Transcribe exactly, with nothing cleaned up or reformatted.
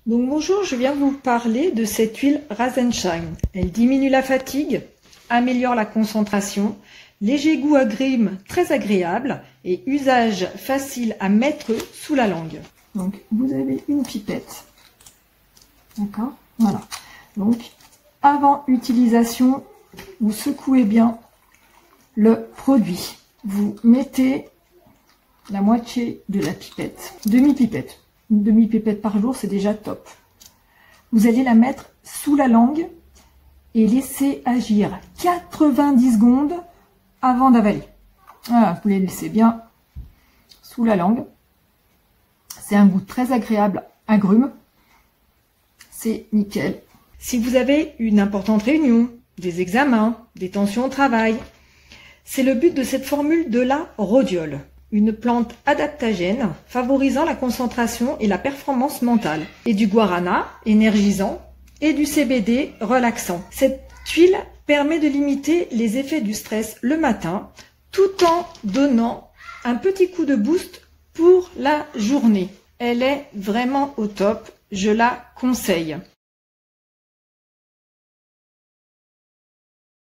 Donc bonjour, je viens vous parler de cette huile Rise and Shine. Elle diminue la fatigue, améliore la concentration, léger goût agrumes très agréable et usage facile à mettre sous la langue. Donc vous avez une pipette, d'accord, voilà. Donc avant utilisation, vous secouez bien le produit. Vous mettez la moitié de la pipette, demi-pipette. Une demi-pipette par jour, c'est déjà top. Vous allez la mettre sous la langue et laisser agir quatre-vingt-dix secondes avant d'avaler. Voilà, vous les laissez bien sous la langue. C'est un goût très agréable, agrume. C'est nickel. Si vous avez une importante réunion, des examens, des tensions au travail, c'est le but de cette formule de la rhodiole. Une plante adaptogène favorisant la concentration et la performance mentale, et du guarana énergisant et du C B D relaxant. Cette huile permet de limiter les effets du stress le matin tout en donnant un petit coup de boost pour la journée. Elle est vraiment au top, je la conseille.